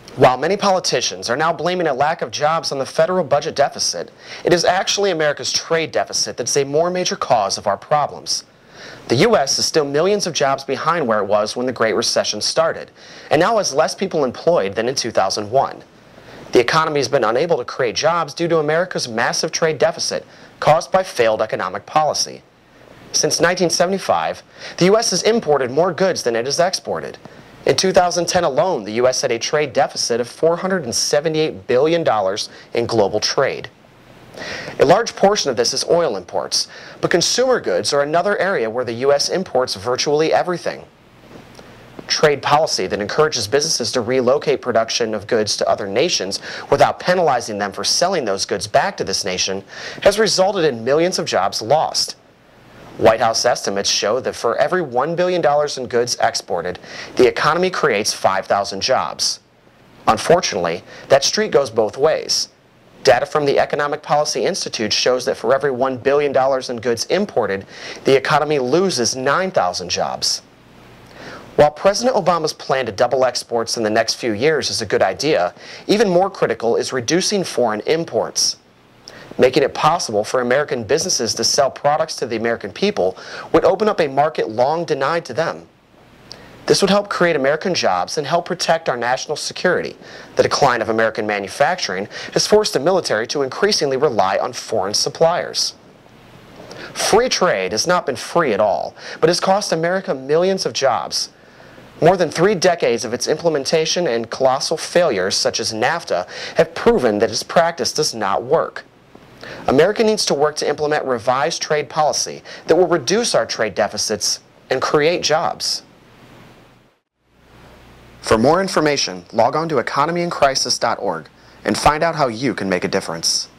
While many politicians are now blaming a lack of jobs on the federal budget deficit, it is actually America's trade deficit that's a more major cause of our problems. The U.S. is still millions of jobs behind where it was when the Great Recession started, and now has less people employed than in 2001. The economy has been unable to create jobs due to America's massive trade deficit caused by failed economic policy. Since 1975, the U.S. has imported more goods than it has exported. In 2010 alone, the U.S. had a trade deficit of $478 billion in global trade. A large portion of this is oil imports, but consumer goods are another area where the U.S. imports virtually everything. Trade policy that encourages businesses to relocate production of goods to other nations without penalizing them for selling those goods back to this nation has resulted in millions of jobs lost. White House estimates show that for every $1 billion in goods exported, the economy creates 5,000 jobs. Unfortunately, that streak goes both ways. Data from the Economic Policy Institute shows that for every $1 billion in goods imported, the economy loses 9,000 jobs. While President Obama's plan to double exports in the next few years is a good idea, even more critical is reducing foreign imports. Making it possible for American businesses to sell products to the American people would open up a market long denied to them. This would help create American jobs and help protect our national security. The decline of American manufacturing has forced the military to increasingly rely on foreign suppliers. Free trade has not been free at all, but has cost America millions of jobs. More than 3 decades of its implementation and colossal failures, such as NAFTA, have proven that its practice does not work. America needs to work to implement revised trade policy that will reduce our trade deficits and create jobs. For more information, log on to economyincrisis.org and find out how you can make a difference.